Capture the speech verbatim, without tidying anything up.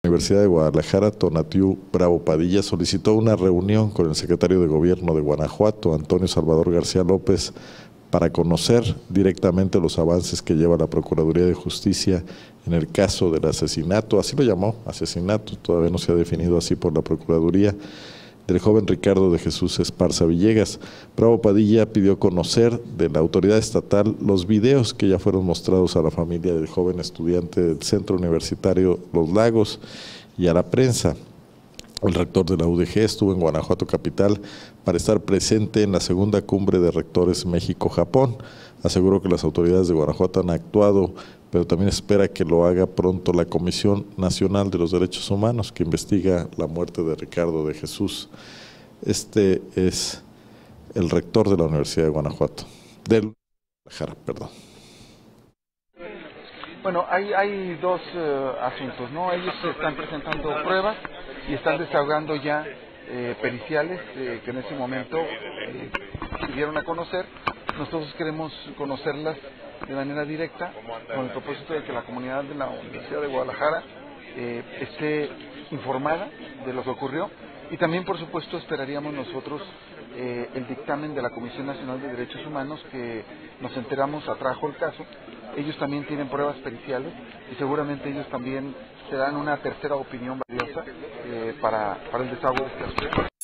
Universidad de Guadalajara, Tonatiuh Bravo Padilla, solicitó una reunión con el secretario de Gobierno de Guanajuato, Antonio Salvador García López, para conocer directamente los avances que lleva la Procuraduría de Justicia en el caso del asesinato, así lo llamó, asesinato, todavía no se ha definido así por la Procuraduría, del joven Ricardo de Jesús Esparza Villegas. Bravo Padilla pidió conocer de la autoridad estatal los videos que ya fueron mostrados a la familia del joven estudiante del Centro Universitario Los Lagos y a la prensa. El rector de la U D G estuvo en Guanajuato capital para estar presente en la segunda cumbre de rectores México-Japón. Aseguró que las autoridades de Guanajuato han actuado, pero también espera que lo haga pronto la Comisión Nacional de los Derechos Humanos, que investiga la muerte de Ricardo de Jesús. Este es el rector de la Universidad de Guanajuato, del Guadalajara, perdón. Bueno, hay, hay dos uh, asuntos, ¿no? Ellos están presentando pruebas y están desahogando ya eh, periciales eh, que en ese momento eh, dieron a conocer. Nosotros queremos conocerlas de manera directa con el propósito de que la comunidad de la Universidad de Guadalajara eh, esté informada de lo que ocurrió y también, por supuesto, esperaríamos nosotros eh, el dictamen de la Comisión Nacional de Derechos Humanos, que nos enteramos atrajo el caso. Ellos también tienen pruebas periciales y seguramente ellos también se dan una tercera opinión valiosa eh, para, para el desahogo de este asunto.